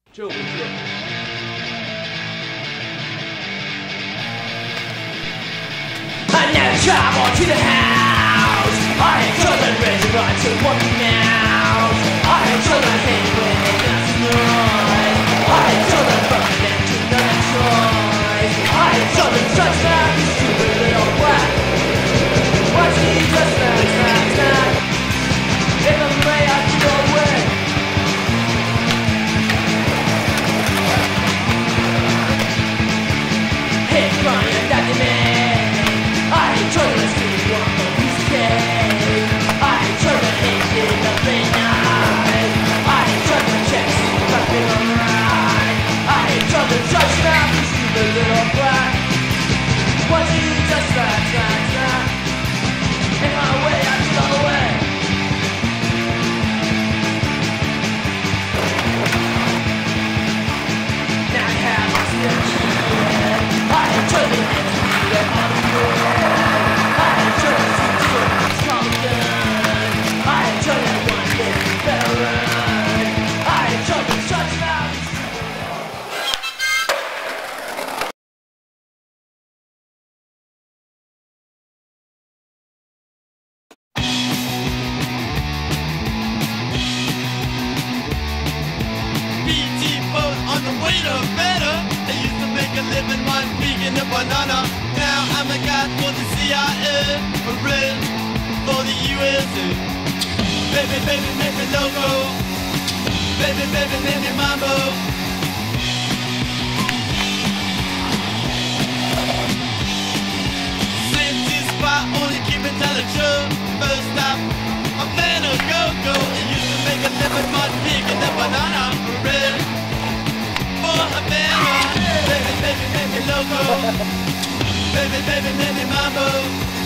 Chill, chill. I never travel to the house. I have children ready to run to walking now. I have children hanging when they dance the noise. I have children burning them to no choice. I have children such that you stupid little brat. Watch me just snack. If I'm away, I can go away. Hey, crying, daddy man. I hate children sleep on the piece of cake. I hate children hating the late night. I hate children checks fucking alright. I hate children judging out you stupid little brat. What do you just snack? In my way, I can go away. Now I have my stitch. I hate children hating the I hate children seeing small gun. I hate children one day better run. I hate children judging out you stupid little. BT boat on the way to better. They used to make a living one peeking a banana. Now I'm a guy for the CIA, a red for the USA. Baby, baby, make me loco. Baby, baby, make me mambo. Safety spot, only keep it telling true. First stop, I'm man a go-go. They used to make a living one peeking a banana. Red for Havana. Baby, baby, make me loco. Baby, baby, make me mambo.